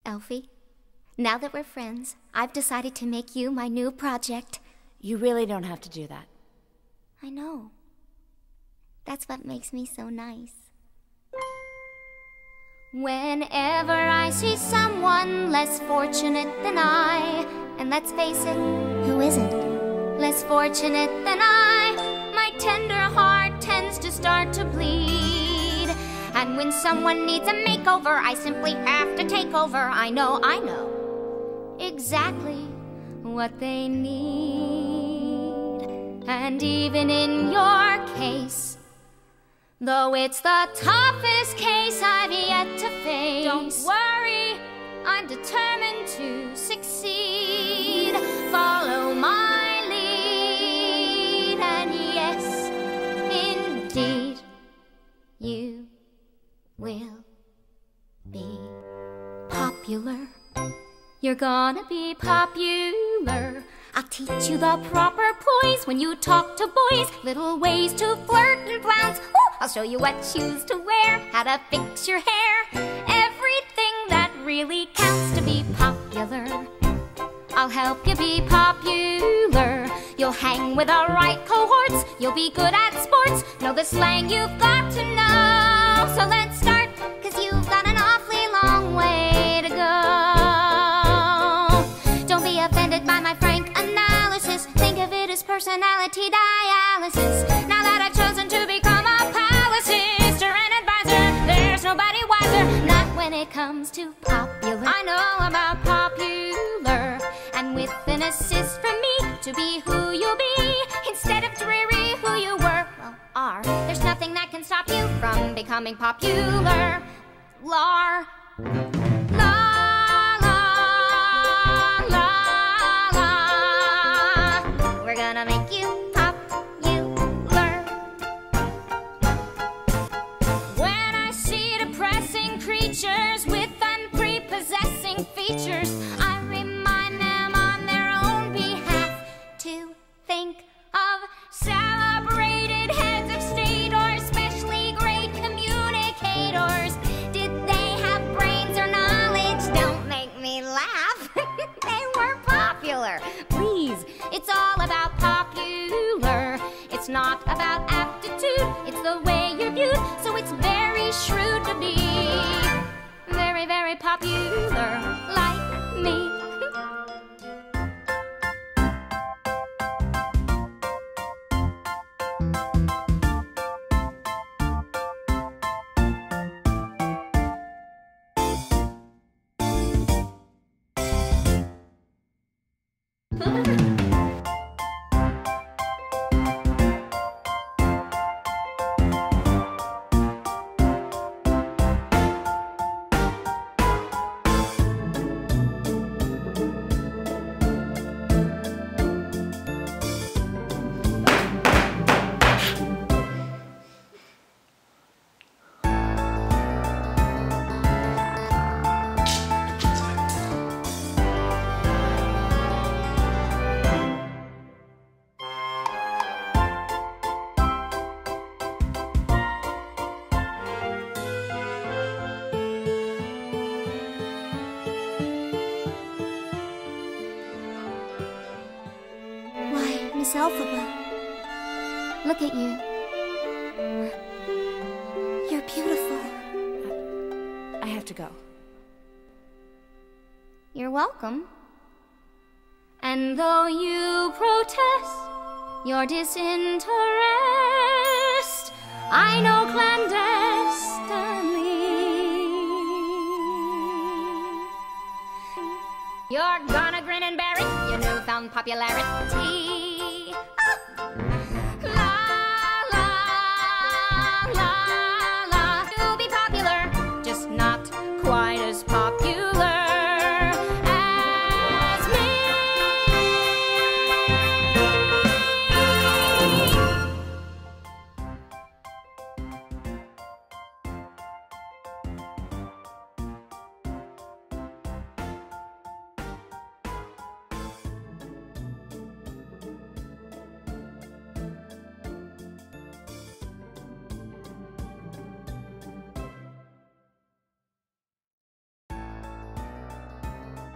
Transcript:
Elfie, now that we're friends, I've decided to make you my new project. You really don't have to do that. I know. That's what makes me so nice. Whenever I see someone less fortunate than I, and let's face it, who isn't? Less fortunate than I, my tender heart tends to start to bleed. And when someone needs a makeover, I simply have to take over. I know exactly what they need. And even in your case, though it's the toughest case I've yet to face, don't worry, I'm determined to succeed. Follow my lead, and yes, indeed, you will be popular. You're gonna be popular. I'll teach you the proper poise when you talk to boys, little ways to flirt and flounce. Ooh, I'll show you what shoes to wear, how to fix your hair, everything that really counts to be popular. I'll help you be popular. You'll hang with the right cohorts, you'll be good at sports, know the slang you've got to know. So let's start, 'cause you've got an awfully long way to go. Don't be offended by my frank analysis, think of it as personality dialysis. Now that I've chosen to become a palace sister and advisor, there's nobody wiser, not when it comes to popular. I know about popular, and with an assist from me to be who you'll be, instead of dreary who you were, well, are. There's nothing that can stop you from becoming popular. Lar. La la la la. We're gonna make you popular. When I see depressing creatures with unprepossessing features, I remind them on their own behalf to think of celebrated heads of state or especially great communicators. Did they have brains or knowledge? Don't make me laugh. They were popular. Please, it's all about popular. It's not about aptitude, it's the way you're viewed. So it's very shrewd to be very, very popular like me. Miss Elphaba, look at you. You're beautiful. I have to go. You're welcome. And though you protest your disinterest, I know clandestinely you're gonna grin and bear it, your newfound popularity.